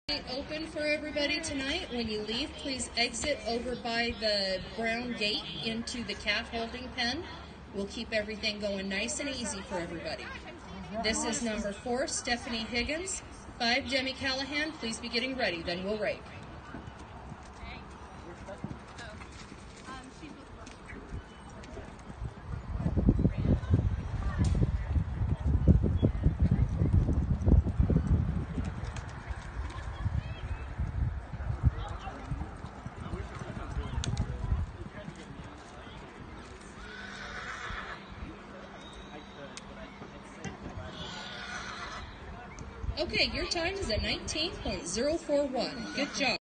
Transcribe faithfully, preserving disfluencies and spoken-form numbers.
Open for everybody tonight. When you leave, please exit over by the brown gate into the calf holding pen. We'll keep everything going nice and easy for everybody. This is number four, Stephanie Higgins. Five, Demi Callahan. Please be getting ready, then we'll rake. Okay, your time is at nineteen point zero four one. Good job.